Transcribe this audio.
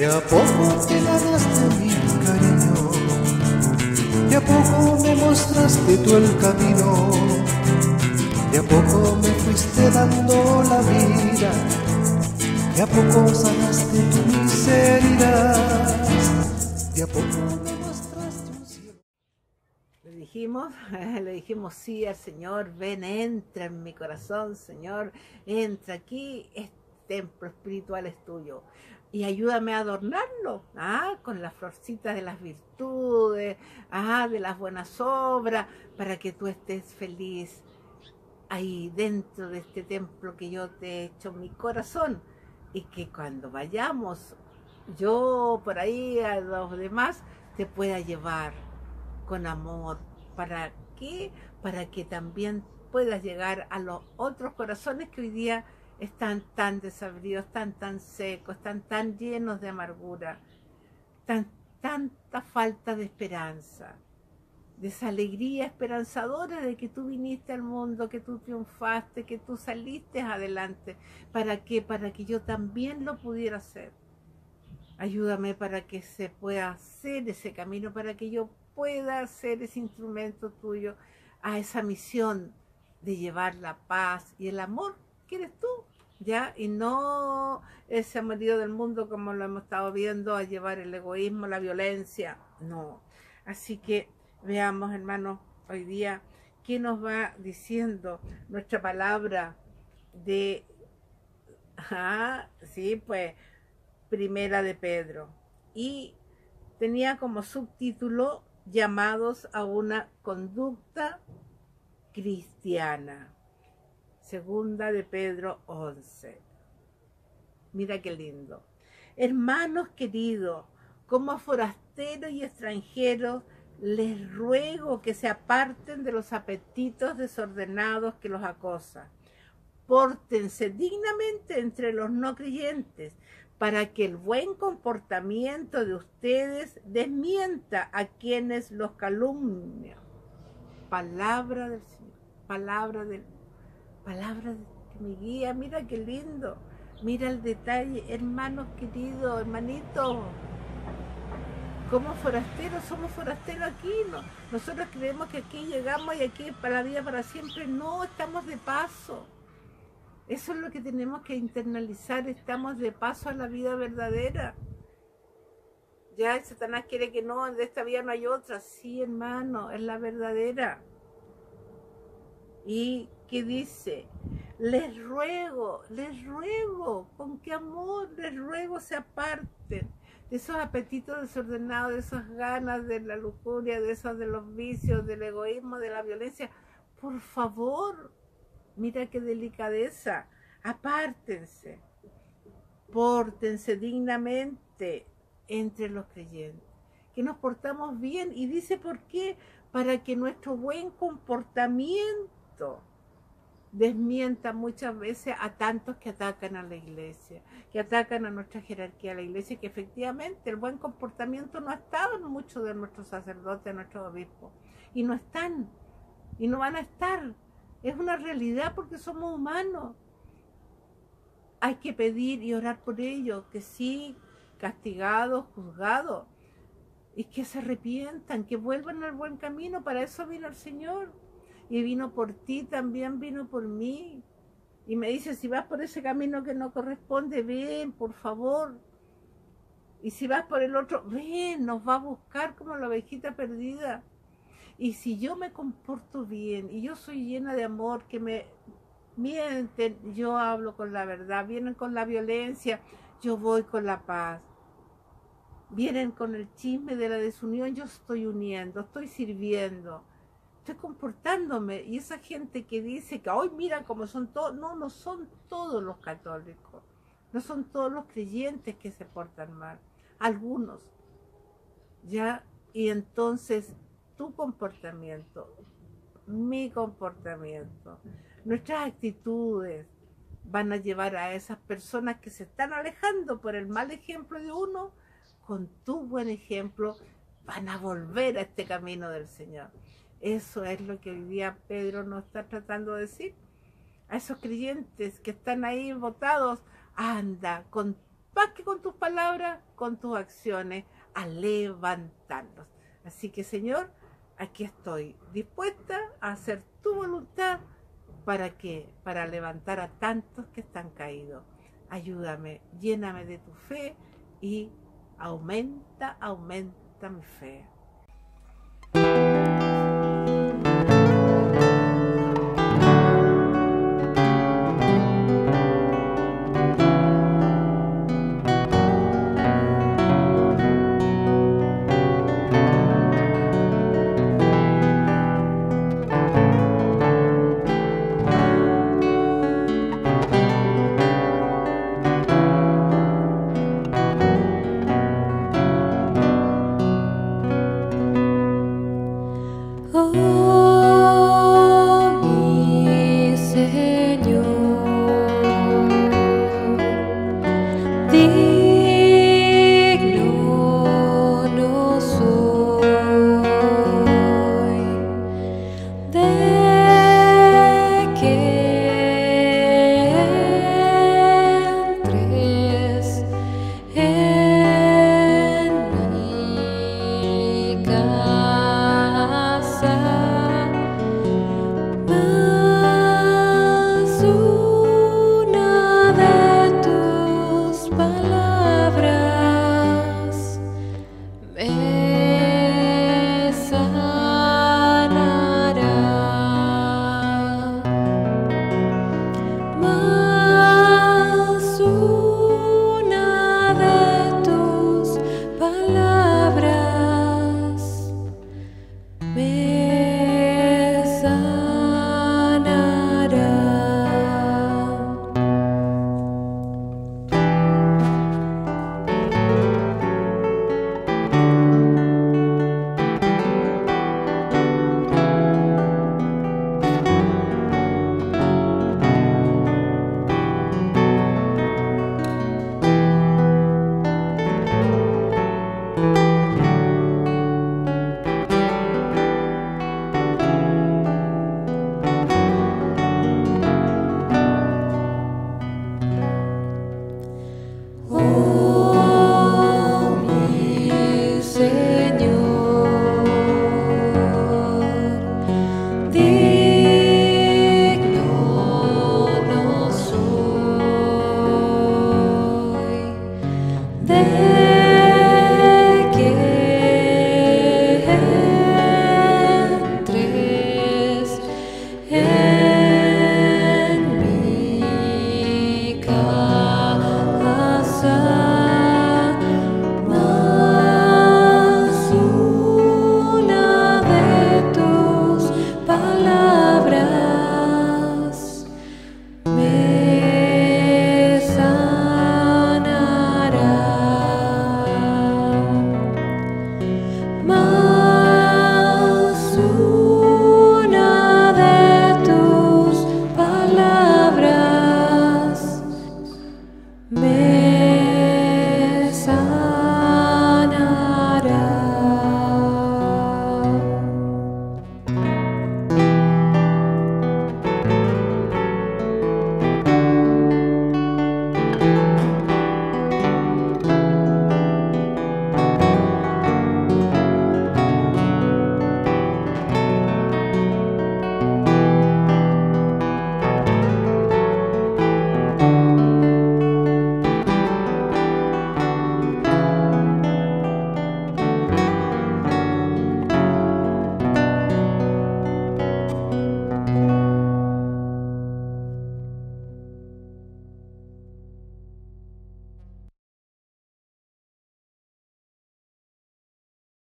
a poco te ganaste mi cariño, de a poco me mostraste tú el camino, de a poco me fuiste dando la vida, de a poco sanaste tu miseria, de a poco me mostraste un cielo. Le dijimos sí al Señor. Ven, entra en mi corazón, Señor, entra aquí, este templo espiritual es tuyo. Y ayúdame a adornarlo, con las florcitas de las virtudes, de las buenas obras, para que tú estés feliz ahí dentro de este templo que yo te he hecho en mi corazón. Y que cuando vayamos, yo por ahí a los demás, te pueda llevar con amor. ¿Para qué? Para que también puedas llegar a los otros corazones que hoy día están tan desabridos, están tan secos, están tan llenos de amargura, tanta falta de esperanza, de esa alegría esperanzadora de que tú viniste al mundo, que tú triunfaste, que tú saliste adelante. ¿Para qué? Para que yo también lo pudiera hacer. Ayúdame para que se pueda hacer ese camino, para que yo pueda ser ese instrumento tuyo a esa misión de llevar la paz y el amor que eres tú, ¿ya? Y no ese amorío del mundo como lo hemos estado viendo, a llevar el egoísmo, la violencia, no. Así que veamos, hermanos, hoy día, qué nos va diciendo nuestra palabra de... sí, pues... Primera de Pedro, y tenía como subtítulo llamados a una conducta cristiana. Segunda de Pedro 11. Mira qué lindo. Hermanos queridos, como forasteros y extranjeros, les ruego que se aparten de los apetitos desordenados que los acosan. Pórtense dignamente entre los no creyentes, para que el buen comportamiento de ustedes desmienta a quienes los calumnian. Palabra del Señor, palabra que me guía. Mira qué lindo, mira el detalle, hermanos queridos, hermanitos. Como forasteros, somos forasteros aquí, ¿no? Nosotros creemos que aquí llegamos y aquí para la vida para siempre. No, estamos de paso. Eso es lo que tenemos que internalizar, estamos de paso a la vida verdadera. Ya el Satanás quiere que no, de esta vida no hay otra. Sí, hermano, es la verdadera. Y que dice, les ruego, con qué amor les ruego se aparten de esos apetitos desordenados, de esas ganas de la lujuria, de esos de los vicios, del egoísmo, de la violencia. Por favor, mira qué delicadeza, apártense, pórtense dignamente entre los creyentes, que nos portamos bien. Y dice por qué, para que nuestro buen comportamiento desmienta muchas veces a tantos que atacan a la iglesia, que atacan a nuestra jerarquía, a la iglesia, que efectivamente el buen comportamiento no ha estado en muchos de nuestros sacerdotes, de nuestros obispos, y no están, y no van a estar. Es una realidad porque somos humanos. Hay que pedir y orar por ellos, que sí, castigados, juzgados, y que se arrepientan, que vuelvan al buen camino. Para eso vino el Señor. Y vino por ti, también vino por mí. Y me dice, si vas por ese camino que no corresponde, ven, por favor. Y si vas por el otro, ven, nos va a buscar como la ovejita perdida. Y si yo me comporto bien y yo soy llena de amor, que me mienten, yo hablo con la verdad, vienen con la violencia, yo voy con la paz. Vienen con el chisme de la desunión, yo estoy uniendo, estoy sirviendo, estoy comportándome. Y esa gente que dice que hoy mira cómo son todos, no, no son todos los católicos, no son todos los creyentes que se portan mal, algunos, ya. Y entonces tu comportamiento, mi comportamiento, nuestras actitudes van a llevar a esas personas que se están alejando por el mal ejemplo de uno, con tu buen ejemplo van a volver a este camino del Señor. Eso es lo que hoy día Pedro nos está tratando de decir a esos creyentes que están ahí votados. Anda con más que con tus palabras, con tus acciones, a levantarnos. Así que, Señor, aquí estoy dispuesta a hacer tu voluntad. ¿Para qué? Para levantar a tantos que están caídos. Ayúdame, lléname de tu fe y aumenta mi fe.